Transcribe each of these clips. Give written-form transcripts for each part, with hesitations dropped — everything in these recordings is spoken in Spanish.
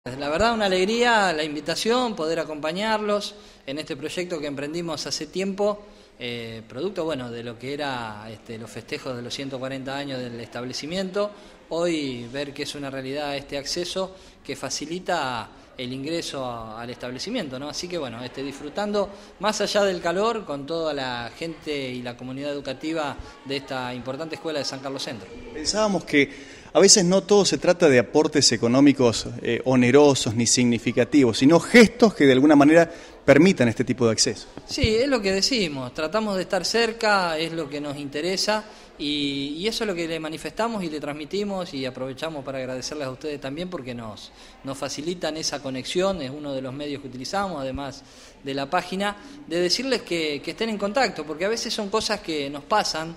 La verdad, una alegría la invitación, poder acompañarlos en este proyecto que emprendimos hace tiempo, producto de lo que era los festejos de los 140 años del establecimiento. Hoy ver que es una realidad este acceso que facilita el ingreso al establecimiento, ¿no? Así que disfrutando más allá del calor con toda la gente y la comunidad educativa de esta importante escuela de San Carlos Centro. Pensábamos que a veces no todo se trata de aportes económicos onerosos ni significativos, sino gestos que de alguna manera permitan este tipo de acceso. Sí, es lo que decimos, tratamos de estar cerca, es lo que nos interesa y eso es lo que le manifestamos y le transmitimos, y aprovechamos para agradecerles a ustedes también porque nos facilitan esa conexión. Es uno de los medios que utilizamos, además de la página, de decirles que estén en contacto, porque a veces son cosas que nos pasan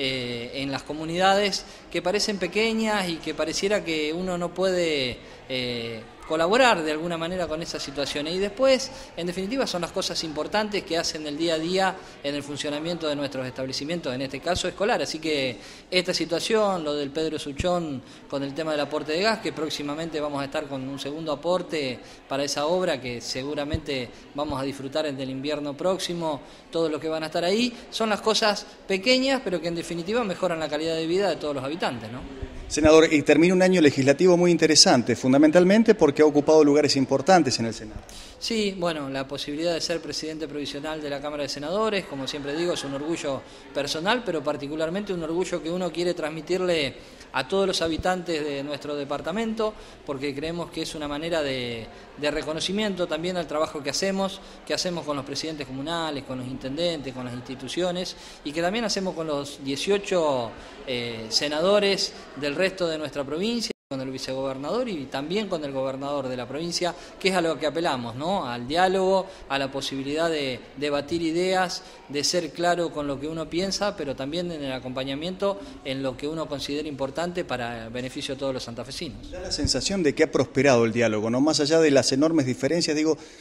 en las comunidades que parecen pequeñas y que pareciera que uno no puede colaborar de alguna manera con esas situaciones, y después, en definitiva, son las cosas importantes que hacen el día a día en el funcionamiento de nuestros establecimientos, en este caso escolar. Así que esta situación, lo del Pedro Suchón con el tema del aporte de gas, que próximamente vamos a estar con un segundo aporte para esa obra que seguramente vamos a disfrutar en el invierno próximo, todos los que van a estar ahí, son las cosas pequeñas pero que en definitiva mejoran la calidad de vida de todos los habitantes, ¿no? Senador, y termina un año legislativo muy interesante, fundamentalmente porque ha ocupado lugares importantes en el Senado. Sí, la posibilidad de ser presidente provisional de la Cámara de Senadores, como siempre digo, es un orgullo personal, pero particularmente un orgullo que uno quiere transmitirle a todos los habitantes de nuestro departamento, porque creemos que es una manera de reconocimiento también al trabajo que hacemos con los presidentes comunales, con los intendentes, con las instituciones, y que también hacemos con los 18 senadores del resto de nuestra provincia, con el vicegobernador y también con el gobernador de la provincia, que es a lo que apelamos, ¿no? Al diálogo, a la posibilidad de debatir ideas, de ser claro con lo que uno piensa, pero también en el acompañamiento en lo que uno considera importante para el beneficio de todos los santafesinos. Da la sensación de que ha prosperado el diálogo, ¿no? Más allá de las enormes diferencias,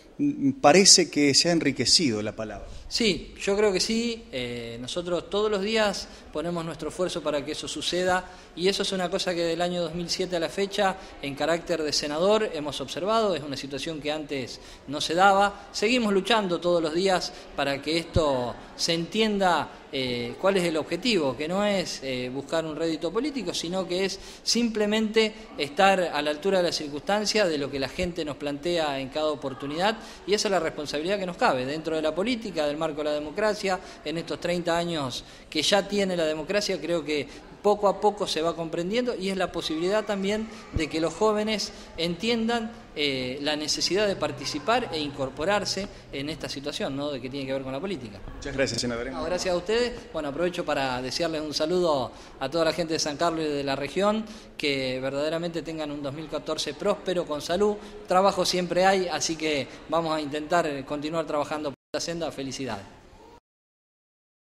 parece que se ha enriquecido la palabra. Sí, yo creo que sí. Nosotros todos los días ponemos nuestro esfuerzo para que eso suceda, y eso es una cosa que del año 2007 a la fecha, en carácter de senador, hemos observado. Es una situación que antes no se daba. Seguimos luchando todos los días para que esto se entienda cuál es el objetivo, que no es buscar un rédito político, sino que es simplemente estar a la altura de las circunstancias, de lo que la gente nos plantea en cada oportunidad, y esa es la responsabilidad que nos cabe dentro de la política, del marco de la democracia. En estos 30 años que ya tiene la democracia, creo que poco a poco se va comprendiendo, y es la posibilidad también de que los jóvenes entiendan la necesidad de participar e incorporarse en esta situación, ¿no?, de que tiene que ver con la política. Muchas gracias, senador. Gracias a ustedes. Aprovecho para desearles un saludo a toda la gente de San Carlos y de la región, que verdaderamente tengan un 2014 próspero, con salud. Trabajo siempre hay, así que vamos a intentar continuar trabajando por la senda. Felicidades.